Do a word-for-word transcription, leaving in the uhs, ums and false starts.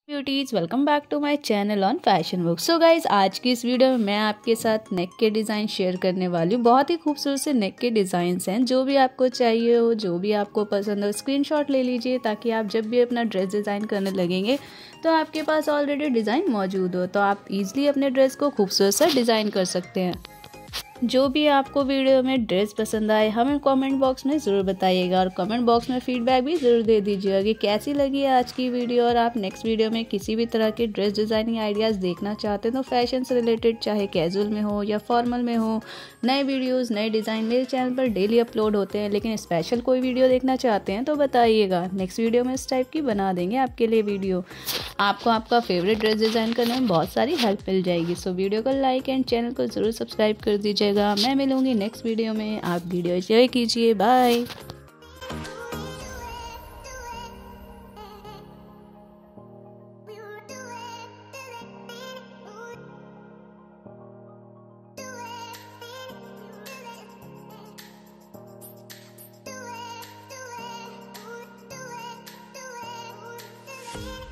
Beauties welcome back to my channel on fashion book. So guys, आज की इस video में मैं आपके साथ नेक के डिज़ाइन शेयर करने वाली हूँ। बहुत ही खूबसूरत से नेक के डिज़ाइंस हैं। जो भी आपको चाहिए हो, जो भी आपको पसंद हो, स्क्रीनशॉट ले लीजिए ताकि आप जब भी अपना ड्रेस डिज़ाइन करने लगेंगे तो आपके पास ऑलरेडी डिज़ाइन मौजूद हो, तो आप ईजिली अपने ड्रेस को खूबसूरत सा डिज़ाइन कर सकते हैं। जो भी आपको वीडियो में ड्रेस पसंद आए हमें कमेंट बॉक्स में ज़रूर बताइएगा और कमेंट बॉक्स में फीडबैक भी ज़रूर दे दीजिएगा कि कैसी लगी आज की वीडियो। और आप नेक्स्ट वीडियो में किसी भी तरह के ड्रेस डिज़ाइनिंग आइडियाज़ देखना चाहते हैं तो फैशन से रिलेटेड, चाहे कैजुअल में हो या फॉर्मल में हो, नए वीडियोज़ नए डिज़ाइन मेरे चैनल पर डेली अपलोड होते हैं। लेकिन स्पेशल कोई वीडियो देखना चाहते हैं तो बताइएगा, नेक्स्ट वीडियो में इस टाइप की बना देंगे आपके लिए वीडियो। आपको आपका फेवरेट ड्रेस डिज़ाइन करने में बहुत सारी हेल्प मिल जाएगी। सो वीडियो को लाइक एंड चैनल को ज़रूर सब्सक्राइब कर दीजिएगा। मैं मिलूँगी नेक्स्ट वीडियो में। आप वीडियो एंजॉय कीजिए। Bye. Do it, do it, do it, do it.